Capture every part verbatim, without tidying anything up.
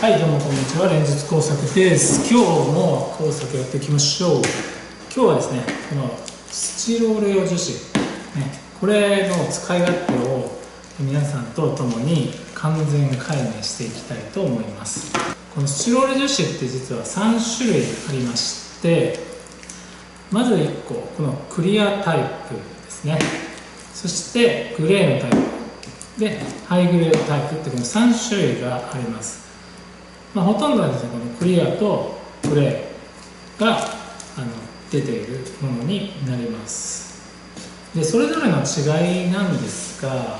はい、どうもこんにちは。連日工作です。今日も工作やっていきましょう。今日はですね、このスチロール用樹脂、ね、これの使い勝手を皆さんと共に完全解明していきたいと思います。このスチロール樹脂って実はさん種類ありまして、まずいっこ、このクリアタイプですね。そしてグレーのタイプでハイグレードタイプってこのさん種類があります。まあ、ほとんどはですね、このクリアとグレーがあの出ているものになります。で、それぞれの違いなんですが、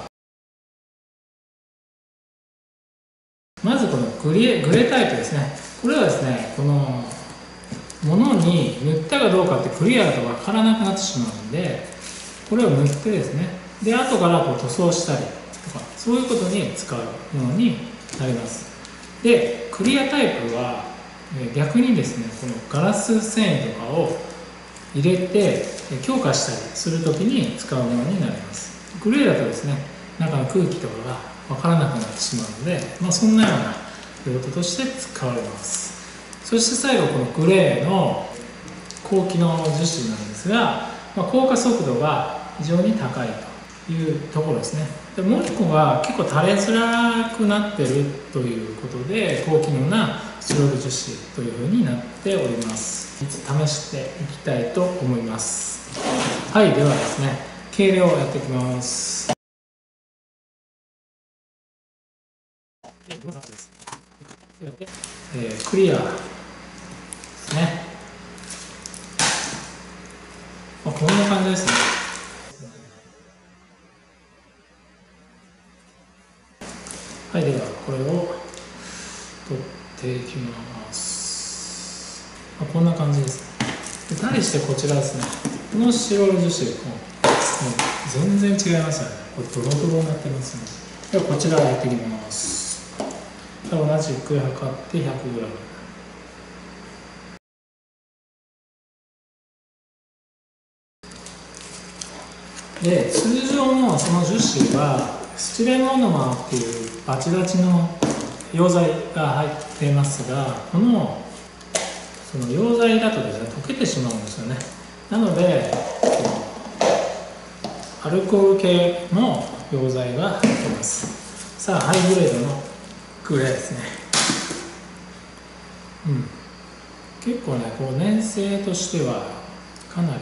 まずこのグレー、グレータイプですね。これはですね、このものに塗ったかどうかってクリアだと分からなくなってしまうんで、これを塗ってですね、で後からこう塗装したりとか、そういうことに使うものになります。で、クリアタイプは逆にですね、このガラス繊維とかを入れて強化したりするときに使うものになります。グレーだとですね、中の空気とかが分からなくなってしまうので、まあ、そんなような用途として使われます。そして最後、このグレーの高機能樹脂なんですが、まあ、硬化速度が非常に高いというところですね。でもう一個が結構垂れづらくなっているということで、高機能なスチロール樹脂というふうになっております。試していきたいと思います。はい、ではですね、計量をやっていきます。えー、クリアですね。まあ、こんな感じですね。はい、ではこれを取っていきます。まあ、こんな感じですね。で対してこちらですね、このスチロール樹脂も全然違いますよね。これドロドロになってますね。ではこちらやっていきます。同じく測って ひゃくグラム。で、通常のその樹脂はスチレンモノマーっていうバチバチの溶剤が入っていますが、このその溶剤だとですね、溶けてしまうんですよね。なのでアルコール系の溶剤が入っています。さあ、ハイグレードのグレーですね。うん、結構ね、こう粘性としてはかなり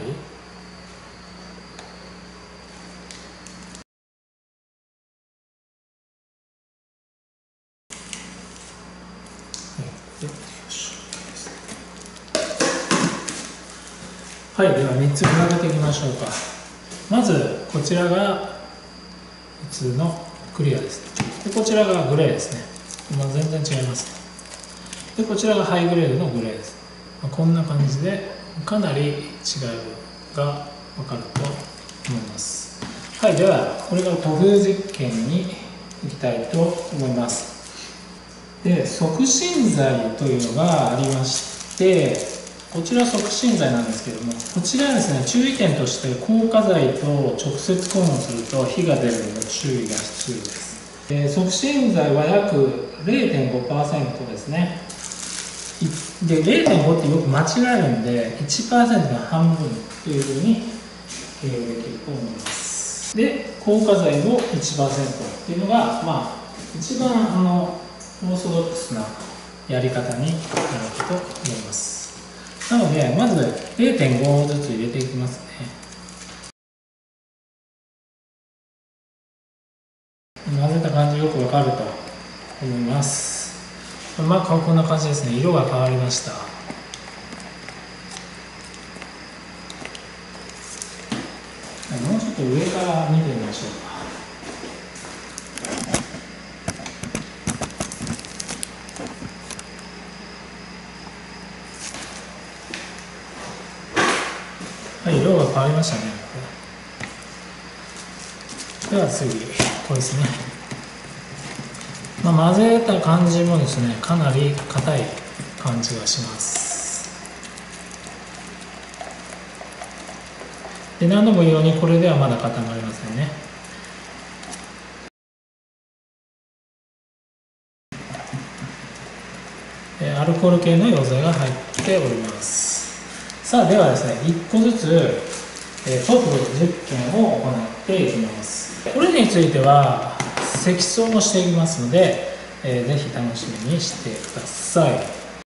はい、ではみっつ比べていきましょうか。まずこちらが普通のクリアです。でこちらがグレーですね。まあ、全然違います。でこちらがハイグレードのグレーです。まあ、こんな感じでかなり違いが分かると思います。はい、ではこれが塗風実験にいきたいと思います。で、促進剤というのがありまして、こちら促進剤なんですけれども、こちらはですね、注意点として硬化剤と直接混合すると火が出るので注意が必要です。で促進剤は約 れいてんごパーセント ですね。で れいてんご ってよく間違えるんで いちパーセント の半分というふうに計量できると思います。で硬化剤も いちパーセント っていうのが、まあ、一番あのオーソドックスなやり方になると思います。なのでまず れいてんご ずつ入れていきますね。混ぜた感じよくわかると思います。まあこんな感じですね。色が変わりました。もうちょっと上から見てみましょうか。はい、色が変わりましたね。では次、これですね。まあ、混ぜた感じもですね、かなり硬い感じがします。で、何度も言うように、これではまだ固まりませんね。 ー、アルコール系の溶剤が入っております。さあではですね、いっこずつ、えー、塗布実験を行っていきます。これについては積層もしていきますので、えー、ぜひ楽しみにしてください。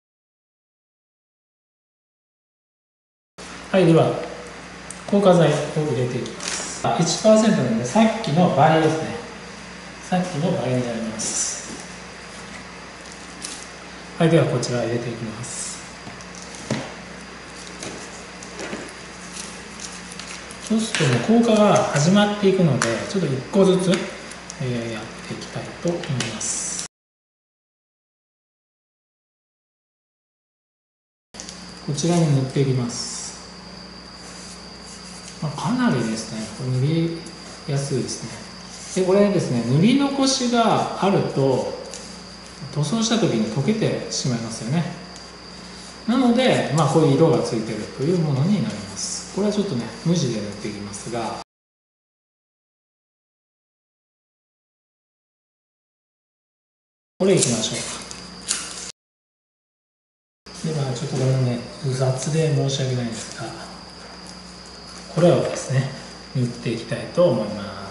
はい、では硬化剤を入れていきます。いちパーセント なのでさっきの倍ですね。さっきの倍になります。はい、ではこちら入れていきます。そうするともう硬化が始まっていくので、ちょっといっこずつ、えー、やっていきたいと思います。こちらに塗っていきます。まあ、かなりですね、これ塗りやすいですね。でこれですね、塗り残しがあると塗装した時に溶けてしまいますよね。なので、まあ、こういう色がついているというものになります。これはちょっとね、無地で塗っていきますが、これいきましょうか。ではちょっとこれね、雑で申し訳ないんですが、これをですね、塗っていきたいと思います。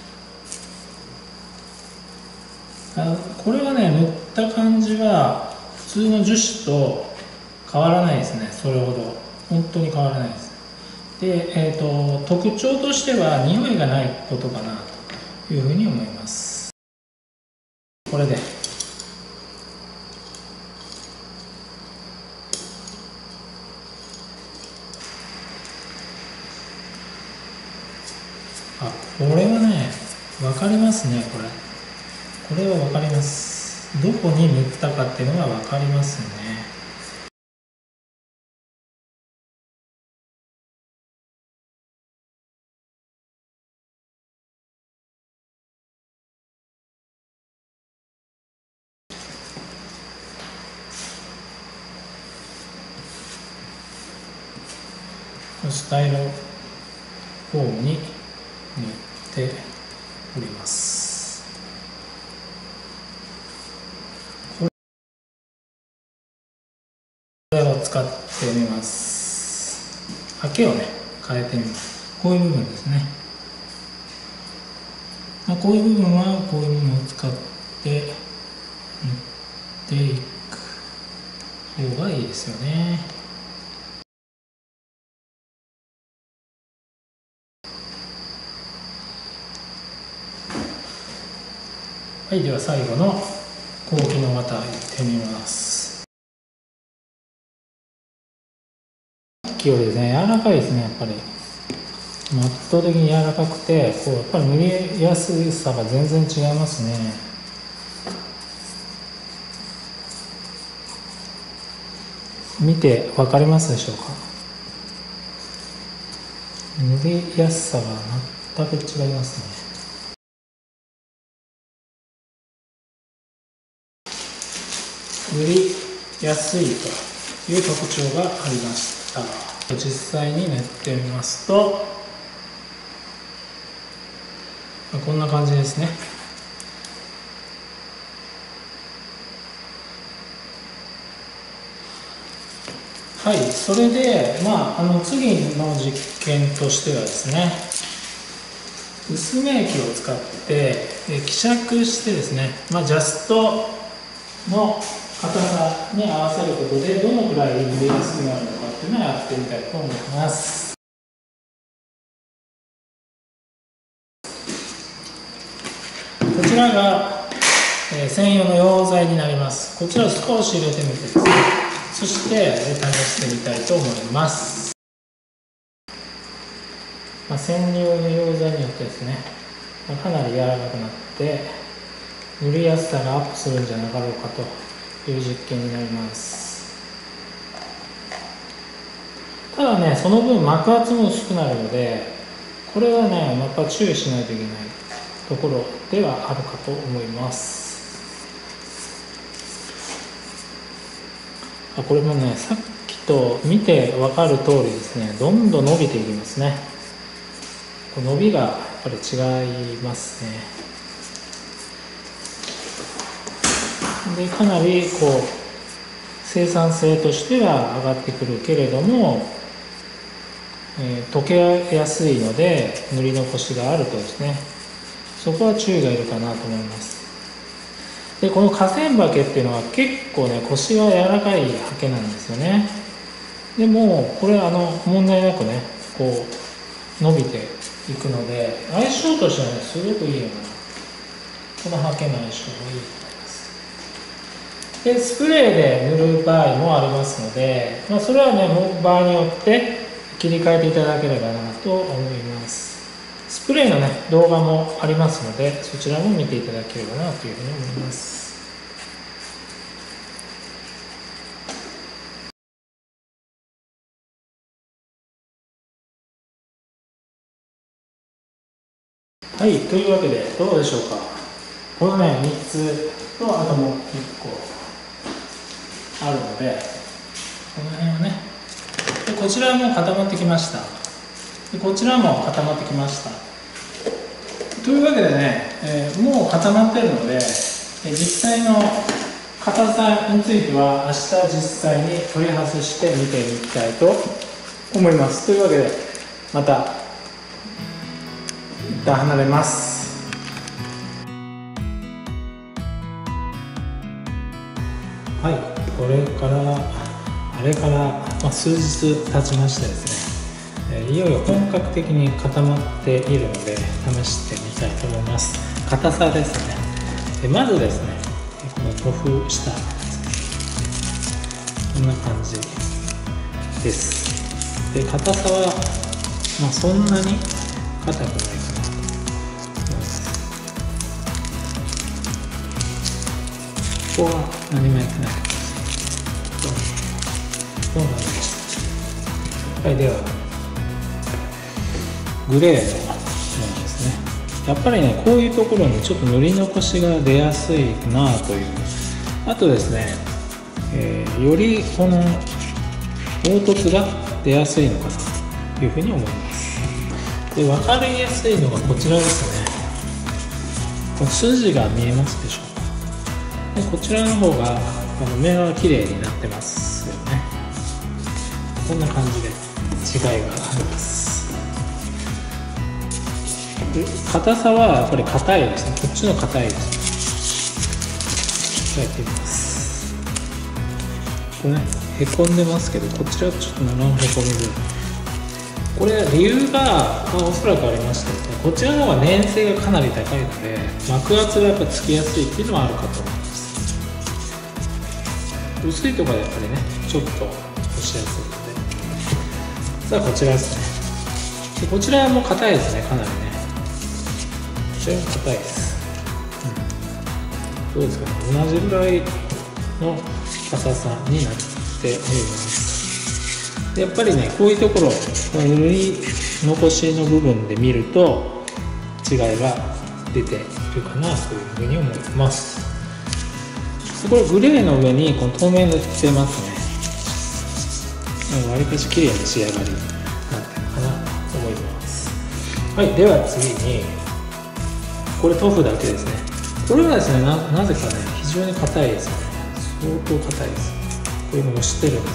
あこれはね、塗った感じは普通の樹脂と変わらないですね。それほど本当に変わらないです。で、えーと、特徴としては匂いがないことかなというふうに思います。これであ、これはね、分かりますね。これこれは分かります。どこに塗ったかっていうのが分かりますね。スタイロフォームに塗っております。これを使ってみます。ハケをね、変えてみます。こういう部分ですね。まあ、こういう部分はこういうものを使って塗っていく方がいいですよね。はい、では最後の後期の綿いってみます。さっきよりですね、柔らかいですね。やっぱり圧倒的に柔らかくて、こうやっぱり塗りやすさが全然違いますね。見て分かりますでしょうか。塗りやすさが全く違いますね。塗りやすいという特徴がありました。実際に塗ってみますと、こんな感じですね。はい、それで、まあ、あの次の実験としてはですね、薄め液を使って希釈してですね、まあ、ジャストの硬さに合わせることでどのくらい塗りやすくなるのかっていうのをやってみたいと思います。こちらが、えー、専用の溶剤になります。こちらを少し入れてみてですね、そして試してみたいと思います。まあ、専用の溶剤によってですね、かなり柔らかくなって塗りやすさがアップするんじゃなかろうかという実験になります。ただね、その分膜圧も薄くなるので、これはね、やっぱ注意しないといけないところではあるかと思います。あ、これもね、さっきと見て分かる通りですね、どんどん伸びていきますね。伸びがやっぱり違いますね。で、かなりこう生産性としては上がってくるけれども、えー、溶けやすいので塗り残しがあるとですね、そこは注意がいるかなと思います。でこの河川刷毛っていうのは結構ね腰が柔らかい刷毛なんですよね。でもこれあの問題なくねこう伸びていくので、相性としてはねすごくいいよな。この刷毛の相性がいいと思います。でスプレーで塗る場合もありますので、まあ、それはねもう場合によって切り替えていただければなと思います。スプレーのね動画もありますので、そちらも見ていただければなというふうに思います。はい、というわけでどうでしょうか。このねみっつとあともういっこあるので、この辺はね、でこちらも固まってきました。でこちらも固まってきました。というわけでね、えー、もう固まっているので、えー、実際の硬さについては明日実際に取り外して見ていきたいと思います。というわけでまた一旦離れます。はい、これからあれから、まあ、数日経ちましてですね、いよいよ本格的に固まっているので試してみたいと思います。硬さですね。でまずですね、この塗布したやつ、こんな感じです。で硬さは、まあ、そんなに硬くないかなと思います。ここは何もやってない。そうなんです。はい、ではグレーのものですね。やっぱりねこういうところにちょっと塗り残しが出やすいなという。あとですね、えー、よりこの凹凸が出やすいのかなというふうに思います。で分かりやすいのがこちらですね。この筋が見えますでしょうか。でこちらの方があの目が綺麗になってますよね。こんな感じで違いがあります。硬さはやっぱり硬いですね。こっちの硬いですね。やってみます。これね、へこんでますけど、こちらはちょっと長へこみで、これ理由が、まあ、おそらくありまして、ね、こちらの方が粘性がかなり高いので膜圧がやっぱつきやすいっていうのはあるかと思います。薄いところはやっぱりねちょっと押しやすいので。さあこちらですね。でこちらも硬いですね、かなりね。こちらも硬いです、うん、どうですかね、同じぐらいの硬さになっております。でやっぱりねこういうところ塗り残しの部分で見ると違いが出ているかなというふうに思います。これグレーの上にこの透明塗ってますね。わりかし綺麗な仕上がりになってるかなと思います。はい、では次にこれ塗布だけですね。これはですね な, なぜかね非常に硬いですね。相当硬いです。これも押してるんです。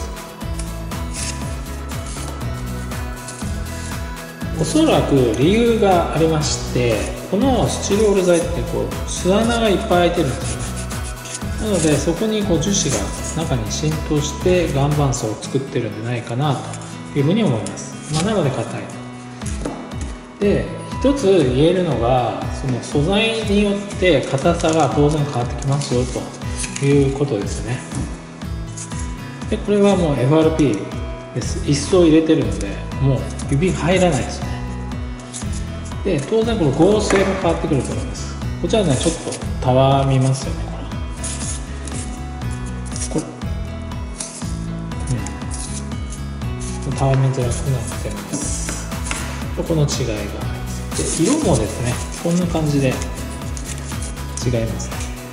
おそらく理由がありまして、このスチロール材ってこう巣穴がいっぱい開いてるんですよね。なのでそこにこう樹脂が中に浸透して岩盤層を作ってるんじゃないかなというふうに思います。まあ、なので硬い。で一つ言えるのが、その素材によって硬さが当然変わってきますよということですね。でこれはもう エフアールピー です。一層入れてるのでもう指入らないですね。で当然この合成も変わってくると思います。こちらねちょっとたわみますよね。これうん、たわみづらくなってます。この違いがあります。で色もですねこんな感じで違いますね。こんな感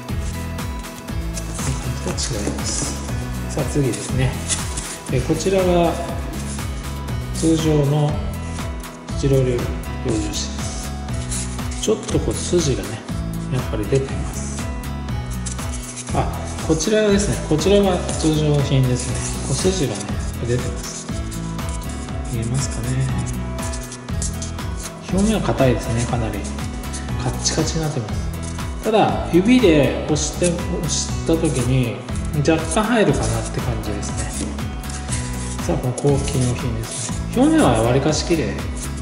じで違います。さあ次ですね。えこちらが通常のスチロール用樹脂です。ちょっとこう筋がねやっぱり出ています。あ、 こちらですね、こちらが通常品ですね。こう筋がね出てます。見えますかね。表面は硬いですね。かなりカッチカチになってます。ただ指で押して押した時に若干入るかなって感じですね。さあこの高機能品ですね。表面はわりかし綺麗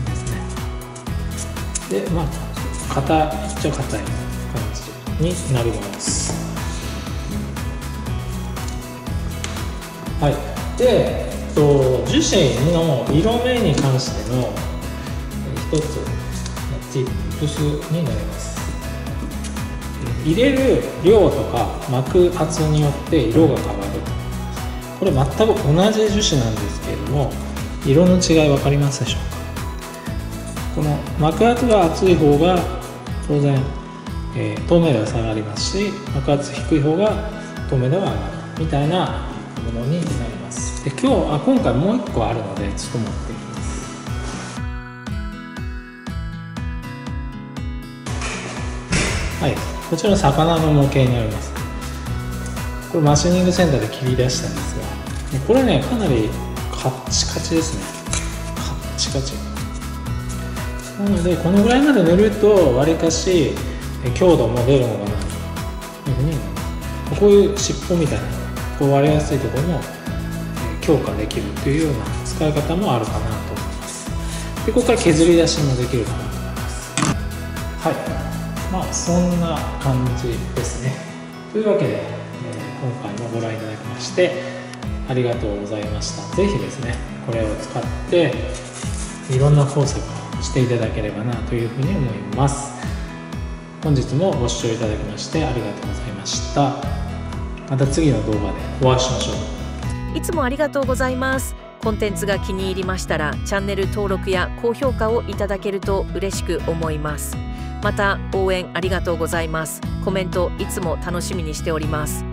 ですね。でまあ硬いっちゃ硬い感じになります。はい。で、えっと、樹脂の色目に関しての一つティップスになります。入れる量とか巻く圧によって色が変わる。これ全く同じ樹脂なんですけれども、色の違い分かりますでしょうか。この巻く圧が厚い方が当然、えー、透明度が下がりますし、巻く圧低い方が透明度が上がるみたいなものになります。で今日あ今回もういっこあるのでちょっと持ってきます。はい、こちら魚の模型になります。これマシニングセンターで切り出したんですが、これねかなりカッチカチですね。カッチカチなのでこのぐらいまで塗るとわりかし強度も出るのかなというふうに思います。こういう尻尾みたいなこう割れやすいところも強化できるというような使い方もあるかなと思います。でここから削り出しもできるかなと思います。はい、まあそんな感じですね。というわけで、えー、今回もご覧いただきましてありがとうございました。ぜひですねこれを使っていろんな工作をしていただければなというふうに思います。本日もご視聴いただきましてありがとうございました。また次の動画でお会いしましょう。 いつもありがとうございます。コンテンツが気に入りましたらチャンネル登録や高評価をいただけると嬉しく思います。また応援ありがとうございます。コメントいつも楽しみにしております。